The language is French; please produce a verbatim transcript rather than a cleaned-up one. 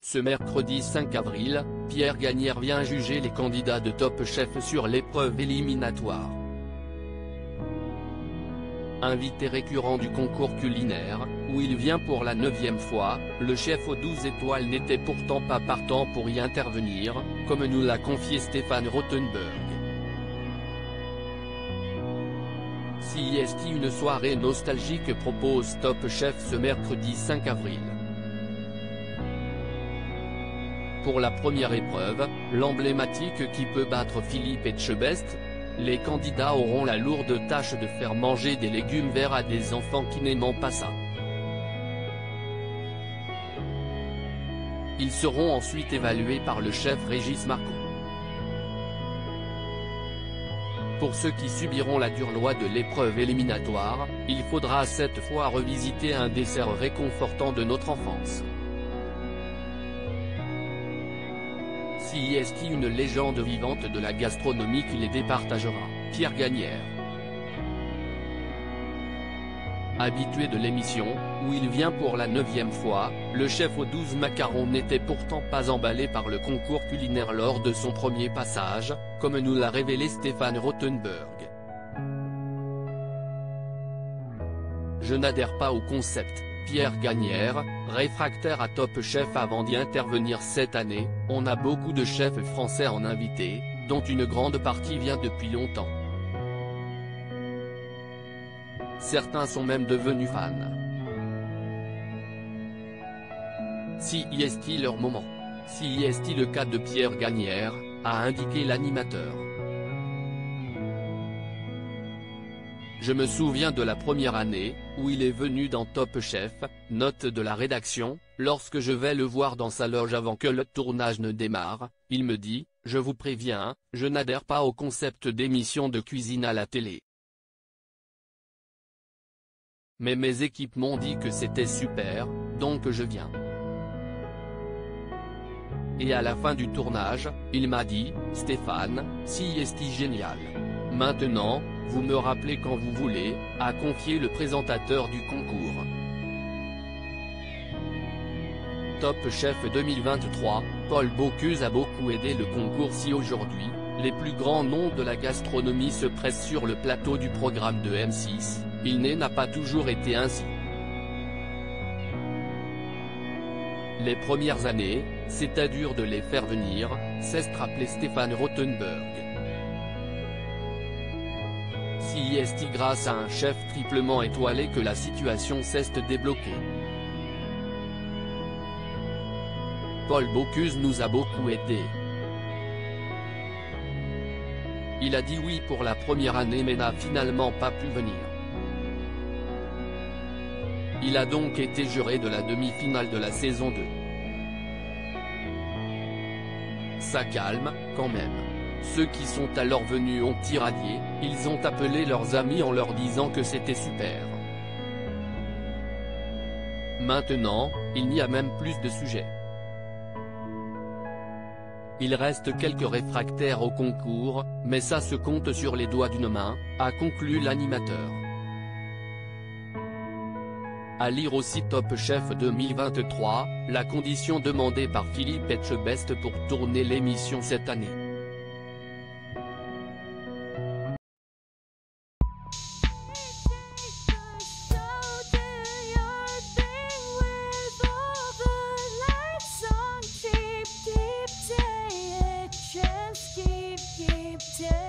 Ce mercredi cinq avril, Pierre Gagnaire vient juger les candidats de Top Chef sur l'épreuve éliminatoire. Invité récurrent du concours culinaire, où il vient pour la neuvième fois, le chef aux douze étoiles n'était pourtant pas partant pour y intervenir, comme nous l'a confié Stéphane Rothenberg. Si est une soirée nostalgique propose Top Chef ce mercredi cinq avril. Pour la première épreuve, l'emblématique qui peut battre Philippe Etchebest, les candidats auront la lourde tâche de faire manger des légumes verts à des enfants qui n'aiment pas ça. Ils seront ensuite évalués par le chef Régis Marco. Pour ceux qui subiront la dure loi de l'épreuve éliminatoire, il faudra cette fois revisiter un dessert réconfortant de notre enfance. Si est une légende vivante de la gastronomie qui les départagera, Pierre Gagnaire. Habitué de l'émission, où il vient pour la neuvième fois, le chef aux douze macarons n'était pourtant pas emballé par le concours culinaire lors de son premier passage, comme nous l'a révélé Stéphane Rothenberg. Je n'adhère pas au concept. Pierre Gagnaire, réfractaire à Top Chef avant d'y intervenir cette année, on a beaucoup de chefs français en invité, dont une grande partie vient depuis longtemps. Certains sont même devenus fans. Si est-il leur moment? Si est-il le cas de Pierre Gagnaire, a indiqué l'animateur. Je me souviens de la première année, où il est venu dans Top Chef, note de la rédaction, lorsque je vais le voir dans sa loge avant que le tournage ne démarre, il me dit, je vous préviens, je n'adhère pas au concept d'émission de cuisine à la télé. Mais mes équipes m'ont dit que c'était super, donc je viens. Et à la fin du tournage, il m'a dit, Stéphane, si est génial. Maintenant, vous me rappelez quand vous voulez, a confié le présentateur du concours. Top Chef deux mille vingt-trois, Paul Bocuse a beaucoup aidé le concours. Si aujourd'hui, les plus grands noms de la gastronomie se pressent sur le plateau du programme de M six, il n'a pas toujours été ainsi. Les premières années, c'était dur de les faire venir, s'est rappelé Stéphane Rothenberg. Si est grâce à un chef triplement étoilé que la situation s'est débloquée. Paul Bocuse nous a beaucoup aidés. Il a dit oui pour la première année mais n'a finalement pas pu venir. Il a donc été juré de la demi-finale de la saison deux. Ça calme, quand même. Ceux qui sont alors venus ont irradié, ils ont appelé leurs amis en leur disant que c'était super. Maintenant, il n'y a même plus de sujets. Il reste quelques réfractaires au concours, mais ça se compte sur les doigts d'une main, a conclu l'animateur. À lire aussi Top Chef deux mille vingt-trois, la condition demandée par Philippe Etchebest pour tourner l'émission cette année. Yeah.